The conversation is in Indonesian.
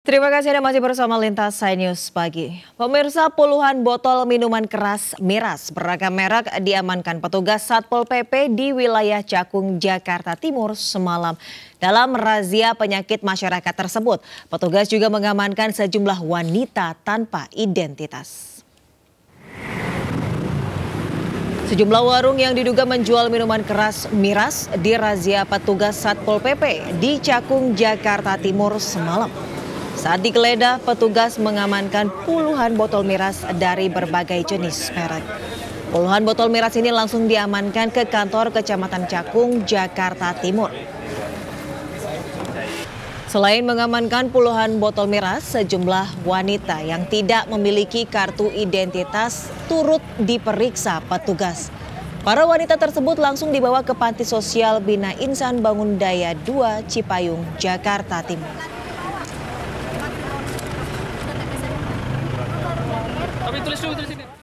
Terima kasih Anda masih bersama Lintas News Pagi. Pemirsa, puluhan botol minuman keras miras beragam merek diamankan petugas Satpol PP di wilayah Cakung, Jakarta Timur semalam. Dalam razia penyakit masyarakat tersebut, petugas juga mengamankan sejumlah wanita tanpa identitas. Sejumlah warung yang diduga menjual minuman keras miras dirazia petugas Satpol PP di Cakung, Jakarta Timur semalam. Saat digeledah, petugas mengamankan puluhan botol miras dari berbagai jenis merek. Puluhan botol miras ini langsung diamankan ke kantor Kecamatan Cakung, Jakarta Timur. Selain mengamankan puluhan botol miras, sejumlah wanita yang tidak memiliki kartu identitas turut diperiksa petugas. Para wanita tersebut langsung dibawa ke Panti Sosial Bina Insan Bangun Daya 2 Cipayung, Jakarta Timur. Tapi tulis dulu, tulis ini.